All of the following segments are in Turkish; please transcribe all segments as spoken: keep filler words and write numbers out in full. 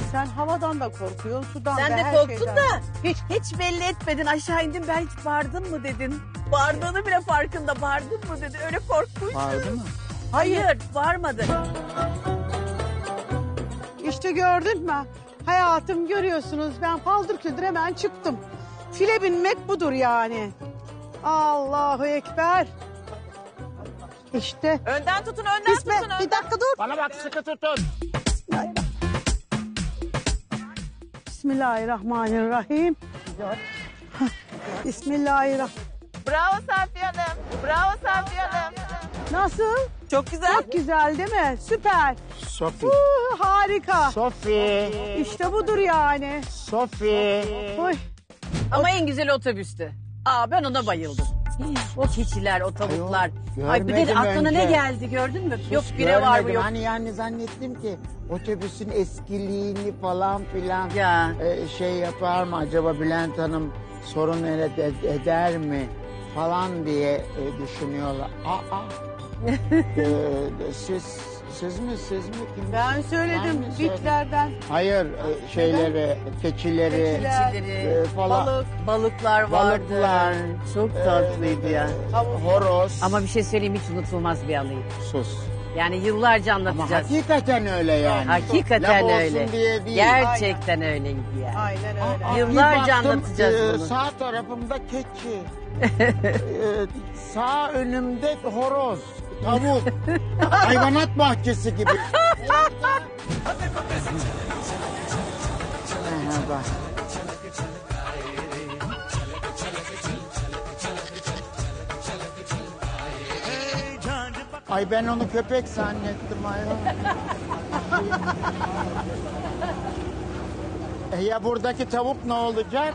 Sen havadan da korkuyorsun, sudan Sen da de her korktun şeyden. da hiç hiç belli etmedin. Aşağı indim, ben hiç bağırdın mı dedin. Bağırdığını bile farkında, bağırdın mı dedi. Öyle korkmuş. Vardı mı? Hayır, bağırmadı. İşte gördün mü? Hayatım görüyorsunuz, ben paldır küldür hemen çıktım. File binmek budur yani. Allahu Ekber. İşte. Önden tutun, önden Bismillah. tutun. Önden. Bir dakika dur. Bana bak sıkı tutun. Bismillahirrahmanirrahim. Hah, Bismillahirrahmanirrahim. Bravo Safiye Hanım. Bravo Safiye Hanım. Nasıl? Çok güzel. Çok güzel değil mi? Süper. Sofi. Uh, harika. Sofi. İşte budur yani. Sofi. Oy. Ama en güzel otobüstü. Aa, ben ona bayıldım. O keçiler, o tavuklar. Ayol, Ay bir de görmedim aklına önce. ne geldi gördün mü? Sus, Yok bire var mı görmedim. yok. Hani yani zannettim ki otobüsün eskiliğini falan filan Ya. e, şey yapar mı acaba Bülent Hanım sorun ede- eder mi falan diye e, düşünüyorlar. Aa, e, siz siz mi siz mi kim? Ben söyledim Ben mi söyledim? bitlerden. Hayır e, şeyleri keçileri Keçiler, Keçileri, e, falan balık, balıklar vardı. balıklar Çok e, tatlıydı ya. tavuk. horoz. Ama bir şey söyleyeyim, hiç unutulmaz bir anıydı. sus. Yani yıllarca Ama anlatacağız. hakikaten öyle yani. Hakikaten Laf olsun öyle. diye değil. Gerçekten öyleydi yani. Aynen öyle. Aa, Yıllarca bir baktım, anlatacağız e, bunu. Sağ tarafımda keçi. e, sağ önümde horoz, tavuk. Hayvanat bahçesi gibi. Merhaba. Ay ben onu köpek zannettim ayol. E ya buradaki tavuk ne olacak?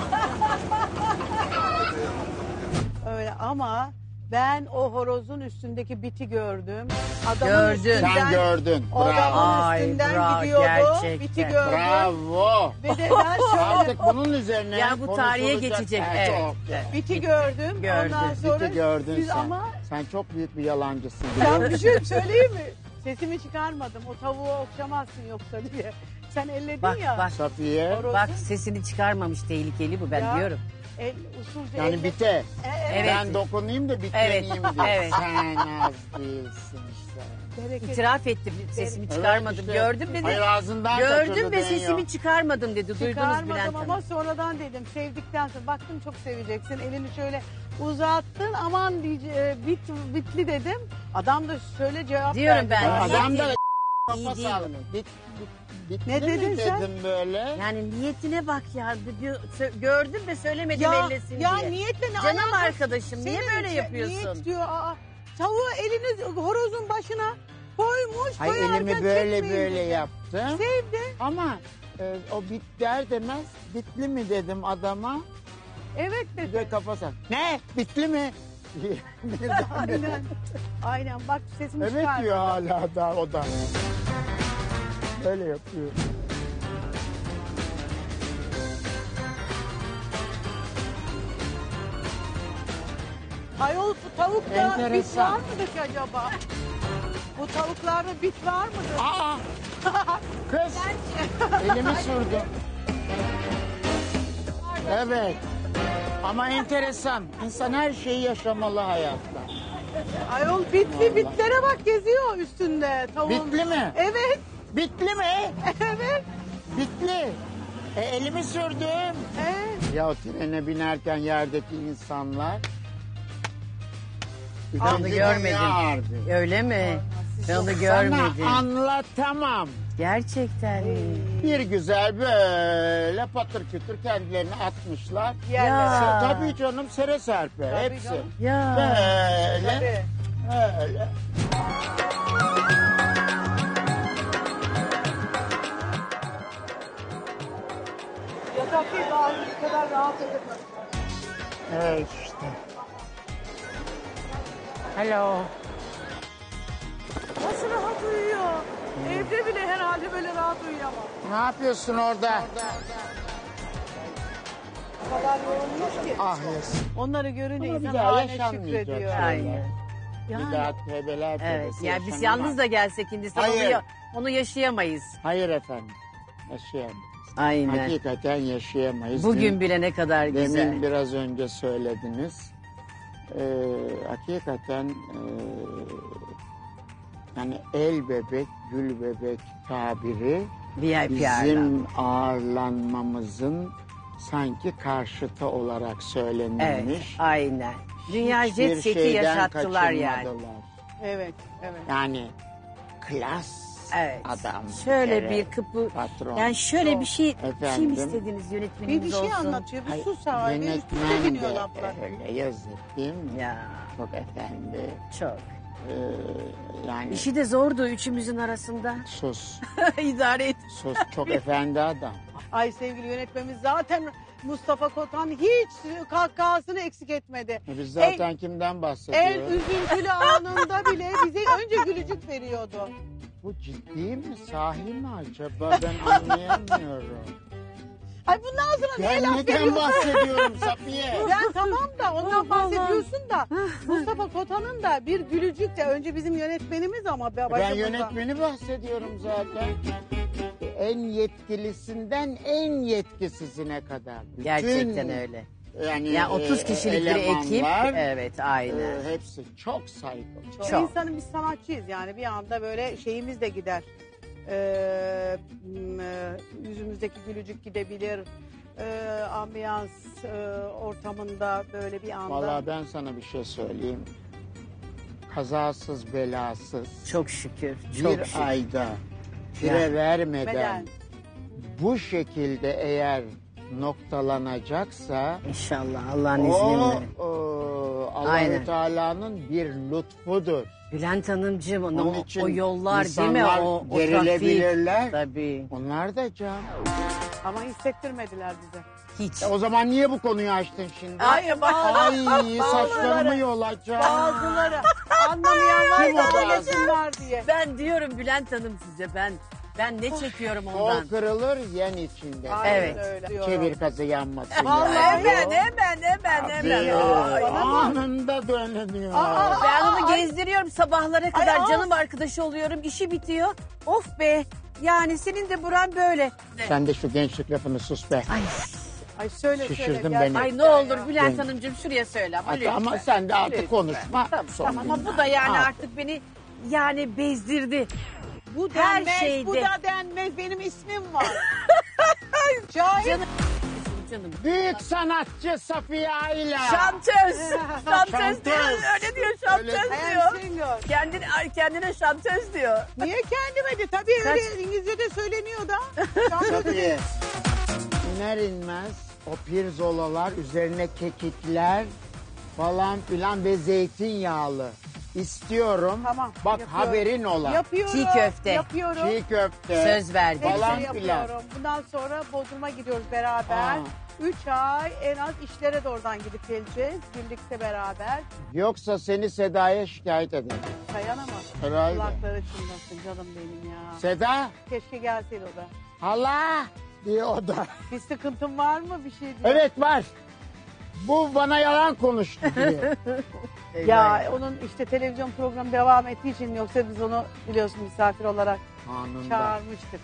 Öyle ama ben o horozun üstündeki biti gördüm. Adamın Gördün. üstünden, Sen gördün. o Bravo. adamın Ay, üstünden bravo, gidiyordu. gerçekten. Biti gördüm. Bravo. Ve de ben şöyle Artık bunun üzerine Ya bu tarihe konuşulacak. geçecek, Evet, evet. çok. biti gördüm. Gördün, Ondan sonra Biti gördün siz sen. ama Sen çok büyük bir yalancısın. ben bir şey söyleyeyim mi? Sesimi çıkarmadım. O tavuğu okşamazsın yoksa diye. Sen elledin Bak ya. bak. Safiye. Horozu. Bak sesini çıkarmamış, tehlikeli bu, ben Ya. diyorum. El, usulca Yani elle- bite. E, Evet. Ben dokunayım da bitleneyim Evet, diye. evet. Sen az değilsin işte. Bereket. İtiraf ettim, sesimi Evet, çıkarmadım. işte. Gördüm dedi. Hayır ağzından kaçırdı Gördüm ve deniyor. sesimi çıkarmadım dedi. Duydunuz Çıkarmadım Bülent ama Hanım. sonradan dedim sevdikten sonra baktım çok seveceksin, elini şöyle uzattın, aman diye e, bit bitli dedim, adam da şöyle cevap Diyorum verdi. ben. bana. Adam da İyi kafa değil. sallıyor. Bit, bit, bitli Ne mi dedin sen? dedim böyle. Yani niyetine bak ya. Diyor, sö- gördüm ve söylemedim Ya, ellesin ya diye. niyetle ne Canım alakası? arkadaşım, niye Senin böyle şey- yapıyorsun? Niyet diyor, aa, tavuğu elini horozun başına koymuş, Hayır koyarken elimi böyle çekmeyin böyle dedi. yaptım. Sevdi, Ama e, o bit der demez bitli mi dedim adama. evet Bir dedi. de kafa sallıyor. Ne? Bitli mi? Aynen, aynen bak sesimi Evet çıkarmadım. diyor hala da o da. Böyle yapıyor. Ayol bu tavukta bit Enteresan. var mıdır ki acaba? Bu tavuklarda bit var mıdır? Aa! Kız! Elimi sürdüm. Evet. Ama enteresan. İnsan her şeyi yaşamalı hayatta. Ayol bitli bitlere bak geziyor üstünde tavuğun. Bitli mi? Evet, Bitli mi? evet. Bitli. E, elimi sürdüm. evet. Ya o trene binerken yerdeki insanlar... Onu görmedim. Öyle mi? Ben onu görmedim. Sana anlatamam. Gerçekten mi? Bir güzel böyle patır kütür kendilerini atmışlar. Yerlere. Ya. Tabii canım sere serpe Tabii hepsi. canım. Ya. Böyle Tabii. öyle. Yatak değil daha bu kadar rahat edemez. Evet işte. Hello. Nasıl rahat uyuyor? Evde bile herhalde böyle rahat uyuyamam. Ne yapıyorsun orada? O kadar yorulmuş ki. Ah yes. Onları görünce Ama bir insan daha haline yaşanmayacak şükrediyor. şeyler. Aynen. Bir Yani. daha tövbeler Evet. tövbesi Yani biz yaşanamaz. yalnız da gelsek Hindistan onu, Hayır. ya- onu yaşayamayız. Hayır efendim. Yaşayamayız. Aynen. Hakikaten yaşayamayız. Bugün Dün- bile ne kadar güzel. Demin biraz önce söylediniz. Ee, hakikaten e, yani el bebek, gül bebek tabiri V I P ağırlanma. bizim ağırlanmamızın sanki karşıtı olarak Evet, söylenilmiş. aynen. Dünya Hiçbir jet seti şeyden yaşattılar yani. kaçınmadılar. Evet, evet. Yani klas Evet. adam. Şöyle kere, bir kapı. patron. Yani şöyle bir şey, bir şey mi Efendim? istediniz Bir, yönetmenimiz bir şey olsun? anlatıyor, bir Ay, sus abi. Üst üste yönetmen biniyor de laflar. öyle yazık değil mi? Ya Çok efendi. çok. Ee, yani İşi de zordu üçümüzün arasında. sus. İdare et. Sus. Çok efendi adam. Ay sevgili yönetmenimiz zaten Mustafa Kotan hiç kahkahasını eksik etmedi. E Biz zaten kimden En bahsediyoruz? üzüntülü anında bile bize önce gülücük veriyordu. Bu ciddi mi? Sahi mi acaba? Ben anlayamıyorum. Ay bunun ağzına ne Ben laf neden veriyorsun? bahsediyorum Safiye? Ben tamam da ondan bahsediyorsun da Mustafa Kotan'ın da bir gülücük de önce bizim yönetmenimiz ama Ben başımızda. yönetmeni bahsediyorum zaten. En yetkilisinden en yetkisizine kadar. Bütün, Gerçekten öyle. Yani Yani otuz e, kişilik bir ekip. elemanlar, Evet, aynen. e, hepsi çok saygılı. Çok. Çok. İnsanın biz sanatçıyız yani bir anda böyle şeyimiz de gider. Ee, m, e, yüzümüzdeki gülücük gidebilir. Ee, ambiyans e, ortamında böyle bir anda. Vallahi ben sana bir şey söyleyeyim. Kazasız belasız Çok şükür. Çok bir şükür. ayda fire Ya. vermeden Beden. bu şekilde eğer noktalanacaksa İnşallah Allah'ın o, izniyle. o Allahü Aynen. Teala'nın bir lütfudur. Bülent Hanımcığım Onun o, için o yollar değil mi? insanlar O, o gerilebilirler. trafik. Tabii. Onlar da can. Ama hissettirmediler bize. Hiç. E o zaman niye bu konuyu açtın şimdi? Hayır bak. Ay saçlarımı yolacağım. Bazıları anlamayan Kim o varsa bazı? anlasınlar diye. Ben diyorum Bülent Hanım size ben ben ne çekiyorum Kol ondan. kırılır yen içinde. Aynen Evet. öyle diyorum. Çevir kazı yanmasın. Vallahi yani. Hemen hemen hemen hemen. Ay. Anında dönüyor. Ben onu gezdiriyorum sabahlara kadar Ay, canım arkadaşı oluyorum. İşi bitiyor. Of be. Yani senin de buran böyle. Sen de şu gençlik lafını sus be. Ay, Ay söyle Şişirdin söyle. beni. ay ne olur Ya. Bülent Ben- Hanımcığım şuraya söyle ama Hadi lütfen. ama sen de artık Lütfen. konuşma. Tamam, Son tamam ama günler. bu da yani Al. artık beni yani bezdirdi. Bu Her denmez, şeyde. bu da denmez. Benim ismim var. Şahit. Canım canım. Büyük sanatçı Safiye Ayla. Şantöz. Şantöz Şantöz. diyor. Öyle diyor şantöz Öyle- I diyor. am single. Kendine, ay, kendine şantöz diyor. Niye kendime de? Tabii öyle İngilizce'de söyleniyor da. Safiye. İner inmez o pirzolalar üzerine kekikler falan filan ve zeytinyağlı. İstiyorum. Tamam, Bak yapıyorum. haberin ola. Yapıyorum. Çiğ köfte. Yapıyorum. Çiğ köfte. Söz verdi. Hepsini falan yapıyorum. filan. Bundan sonra Bodrum'a gidiyoruz beraber. Aa. Üç ay en az işlere de oradan gidip geleceğiz. Birlikte beraber. Yoksa seni Seda'ya şikayet ederim. Dayanamaz. Herhalde. Kulakları çınlasın canım benim ya. Seda, Keşke gelseydi o da. hala diye o da. Bir sıkıntın var mı bir şey diye. Evet var. Bu bana yalan konuştu diye. Ya onun işte televizyon programı devam ettiği için yoksa biz onu biliyorsun misafir olarak Anında. çağırmıştık.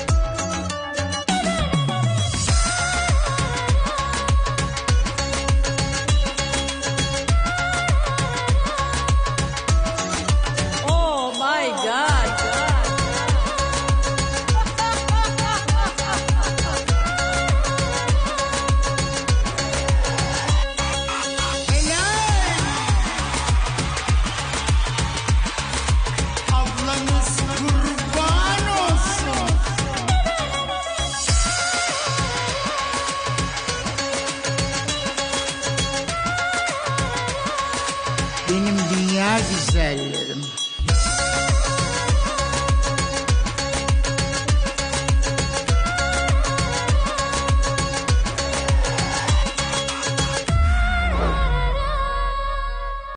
Oh my God. Ablanız kurban olsun. Benim dünya güzelleri.